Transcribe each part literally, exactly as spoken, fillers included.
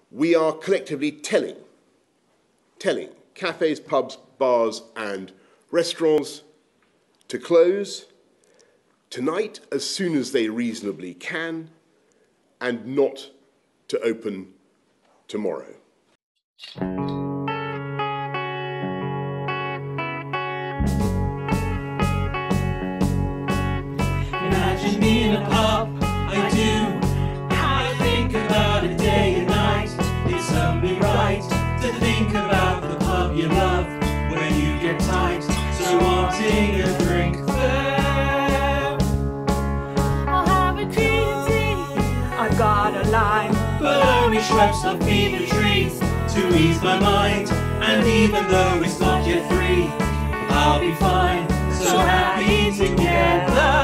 we are collectively telling, telling cafes, pubs, bars and restaurants to close tonight as soon as they reasonably can and not to open tomorrow. Imagine me in a pub, I do. I think about it day and night. It's only right to think about the pub you love when you get tight. So wanting a drink there. I'll have a green tea. I've got a lime, but only Schweppes love fever trees to ease my mind. And even though it's not yet three, I'll be fine. So happy together.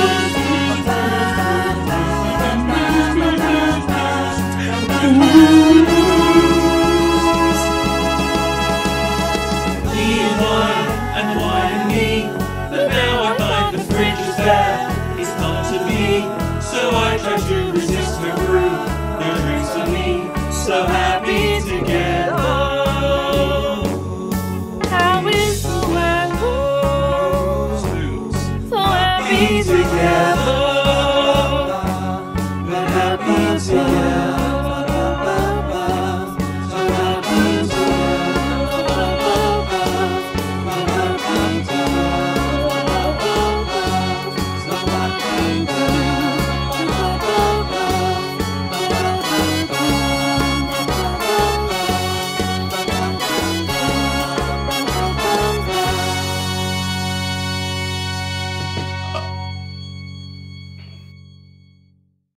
Ooh.